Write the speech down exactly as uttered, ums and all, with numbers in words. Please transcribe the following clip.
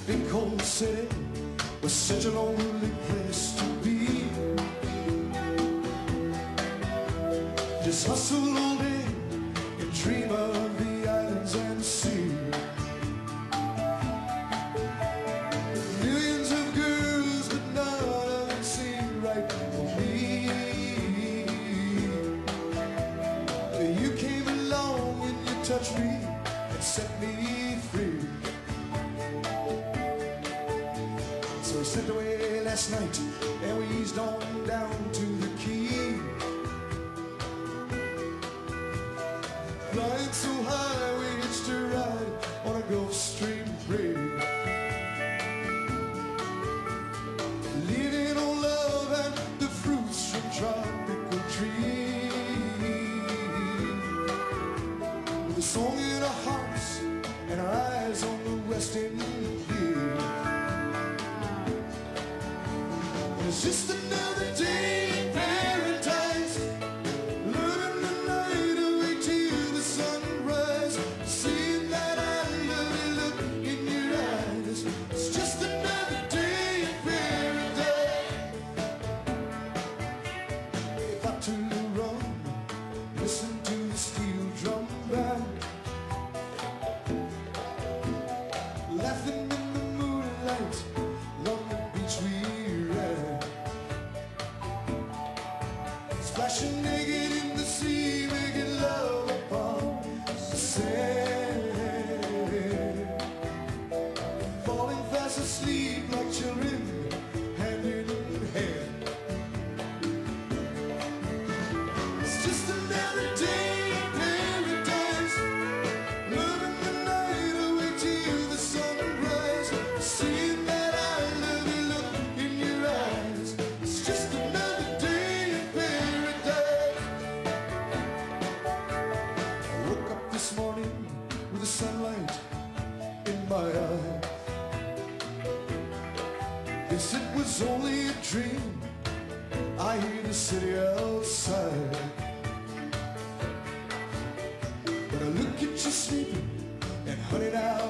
big cold city was such a lonely place to be. Just hustle all day and dream of the islands and sea. Millions of girls, but none of them seem right for me. You came along and you touched me and set me free. So we slipped away last night and we eased on down to the quay. Flying so high we hitched a ride on a Gulf Stream bridge, leaving on love and the fruits from tropical trees, with a song in our hearts and our eyes on the West Indies. It's just another day in paradise, living the night away till the sunrise, seeing that I love you look in your eyes. It's just another day in paradise. If I to run, listen to the steel drum band, laughing in the moonlight along the beach we ran, splashing naked in the sea, making love upon the sand, falling fast asleep like children, hand in hand. It's just another day in paradise, loving the night away till the sunrise, seeing that I love you look in your eyes. It's just another day in paradise. I woke up this morning with the sunlight in my eye. Guess it was only a dream. I hear the city outside, but I look at you sleeping and honey now